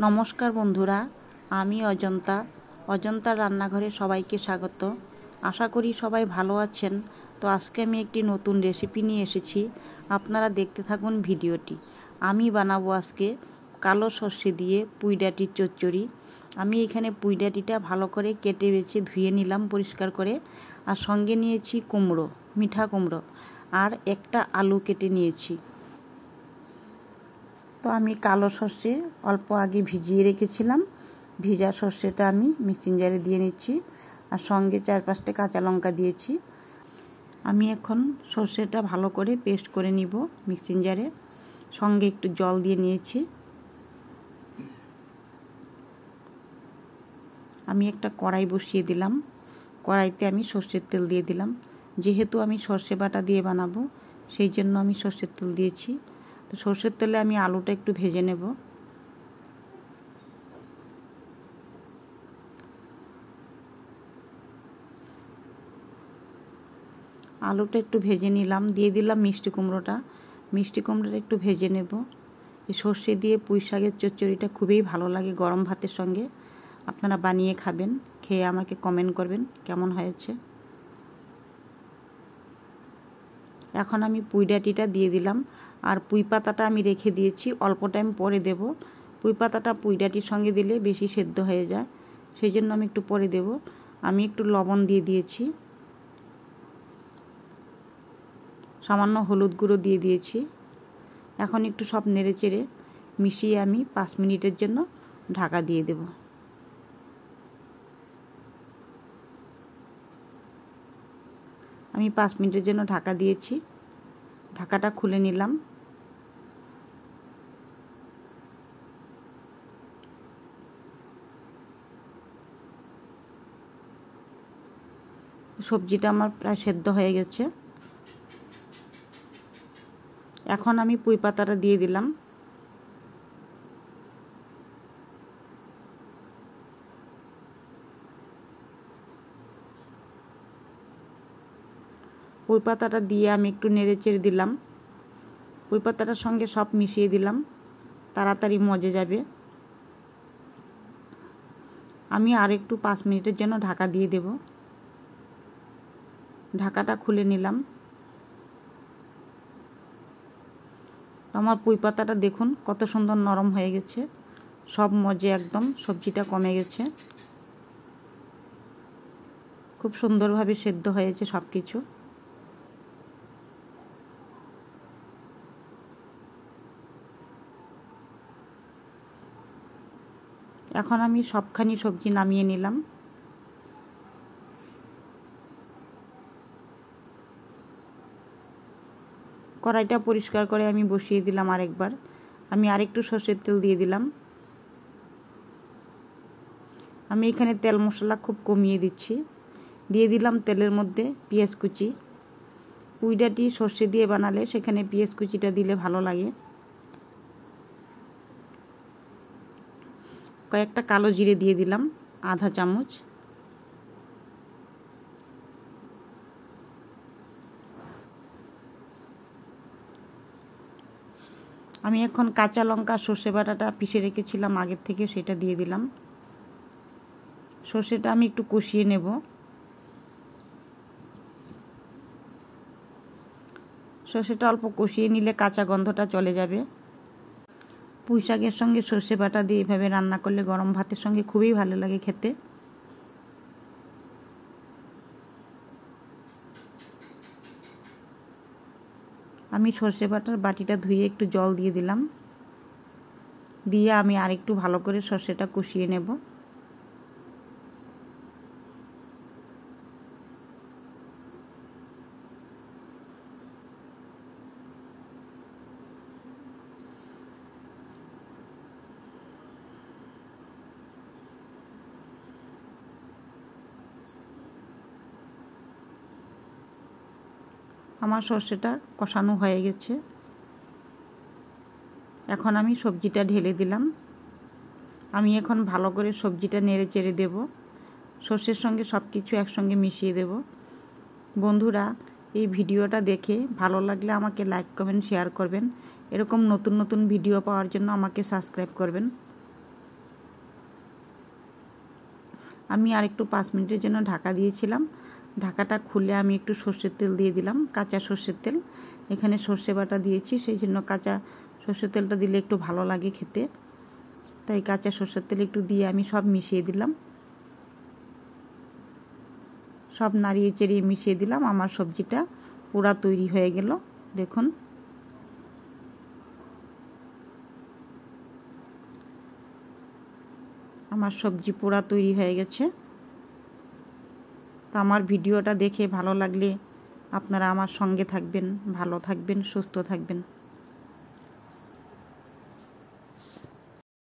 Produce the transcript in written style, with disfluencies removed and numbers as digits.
नमस्कार बंधुरा आमी अजंता अजंतार रान्नाघरे सबाइके स्वागत। आशा करी सबाई भालो आछेन। तो आजके आमी एकटी नतून रेसिपि निये एसेछि, आपनारा देखते थाकुन भिडियोटी। आमी बानाबो आजके कालो सर्षे दिये पुई डाँटिर चच्चड़ी। आमी एखाने पुई डाँटिटा भालो करे केटे बेचे धुए निलाम परिष्कार करे, आर संगे नियेछि कुमड़ो, मिठा कुमड़ो और एकटा आलू केटे नियेछि। तो आमी कालो सर्षे अल्प आगे भिजिए रेखेछिलाम। भिजा सर्षेटा आमी मिक्सिंग जारे दिए निচ্ছি और संगे 4-5टा काँचा लंका दिएछि। आमी एखन सर्षेटा भालो करे पेस्ट करे निब मिक्सिंग जारे। संगे एकटु जल दिए निएछि। आमी एकटा कड़ाई बसिए दिलाम। कड़ाईते आमी सर्षेर तेल दिए दिलाम। जेहेतु आमी सर्षे बाटा दिए बानाबो सेई जोन्नो आमी सर्षेर तेल दिएछि। तो सर्षेर तेले आमी आलूटा एकटु भेजे नेब। आलूटा एकटु भेजे निलाम। दिए दिलाम मिष्टि कुमड़ोटा। मिष्टि कुमड़ोटा एकटु भेजे नेब। এই সরষে দিয়ে পুঁই শাকের চচ্চড়িটা খুবই ভালো লাগে গরম ভাতের সঙ্গে। আপনারা বানিয়ে খাবেন, খেয়ে আমাকে কমেন্ট করবেন কেমন হয়েছে। এখন আমি পুঁই ডাঁটিটা দিয়ে দিলাম। আর পুঁই পাতাটা আমি রেখে দিয়েছি, অল্প টাইম পরে দেব। পুঁই পাতাটা পুঁই ডাঁটির সঙ্গে দিলে বেশি সেদ্ধ হয়ে যায়, সেই জন্য আমি একটু পরে দেব। আমি একটু লবণ দিয়ে দিয়েছি, সামান্য হলুদ গুঁড়ো দিয়ে দিয়েছি। এখন একটু সব নেড়ে চেড়ে মিশিয়ে আমি 5 মিনিটের জন্য ঢাকা দিয়ে দেব। আমি 5 মিনিটের জন্য ঢাকা দিয়েছি। ঢাকাটা খুলে নিলাম। সবজিটা আমার প্রায় সেদ্ধ হয়ে গেছে। এখন আমি পুঁই পাতাটা দিয়ে দিলাম। পুঁই পাতাটা দিয়ে আমি একটু নেড়ে চেড়ে দিলাম। পুঁই পাতাটার সঙ্গে সব মিশিয়ে দিলাম, তাড়াতাড়ি মজে যাবে। আমি আর একটু 5 মিনিটের জন্য ঢাকা দিয়ে দেব। ঢাকাটা খুলে নিলাম। আমার পুঁই পাতাটা দেখুন কত সুন্দর নরম হয়ে গেছে, সব মজে একদম, সবজিটা কমে গেছে, খুব সুন্দরভাবে সেদ্ধ হয়েছে সব কিছু। এখন আমি সবখানি সবজি নামিয়ে নিলাম। কড়াইটা পরিষ্কার করে আমি বসিয়ে দিলাম আরেকবার। আমি আরেকটু সরষের তেল দিয়ে দিলাম। আমি এখানে তেল মশলা খুব কমিয়ে দিচ্ছি। দিয়ে দিলাম তেলের মধ্যে পেঁয়াজ কুচি। পুঁই ডাঁটি সরষে দিয়ে বানালে সেখানে পেঁয়াজ কুচিটা দিলে ভালো লাগে। কয়েকটা কালো জিরে দিয়ে দিলাম, আধা চামচ। আমি এখন কাঁচা লঙ্কা সর্ষে বাটাটা পিষে রেখেছিলাম আগের থেকে, সেটা দিয়ে দিলাম। সর্ষেটা আমি একটু কষিয়ে নেব। সর্ষেটা অল্প কষিয়ে নিলে কাঁচা গন্ধটা চলে যাবে। পুঁই শাকের সঙ্গে সর্ষে বাটা দিয়ে এভাবে রান্না করলে গরম ভাতের সঙ্গে খুবই ভালো লাগে খেতে। আমি সর্ষে বাটার বাটিটা ধুয়ে একটু জল দিয়ে দিলাম। দিয়ে আমি আরেকটু ভালো করে সর্ষেটা কষিয়ে নেব। আমার সর্ষেটা কষানো হয়ে গেছে। এখন আমি সবজিটা ঢেলে দিলাম। আমি এখন ভালো করে সবজিটা নেড়ে চেড়ে দেব। সর্ষের সঙ্গে সব কিছু একসঙ্গে মিশিয়ে দেব। বন্ধুরা, এই ভিডিওটা দেখে ভালো লাগলে আমাকে লাইক কমেন্ট শেয়ার করবেন। এরকম নতুন নতুন ভিডিও পাওয়ার জন্য আমাকে সাবস্ক্রাইব করবেন। আমি আর একটু 5 মিনিটের জন্য ঢাকা দিয়েছিলাম। ঢাকাটা খুলে আমি একটু সর্ষের তেল দিয়ে দিলাম, কাঁচা সর্ষের তেল। এখানে সর্ষে বাটা দিয়েছি, সেই জন্য কাঁচা সর্ষের তেলটা দিলে একটু ভালো লাগে খেতে, তাই কাঁচা সর্ষের তেল একটু দিয়ে আমি সব মিশিয়ে দিলাম। সব নাড়িয়ে চেড়িয়ে মিশিয়ে দিলাম। আমার সবজিটা পুরা তৈরি হয়ে গেল। দেখুন, আমার সবজি পুরা তৈরি হয়ে গেছে। তো আমার ভিডিওটা দেখে ভালো লাগলে আপনারা আমার সঙ্গে থাকবেন, ভালো থাকবেন, সুস্থ থাকবেন।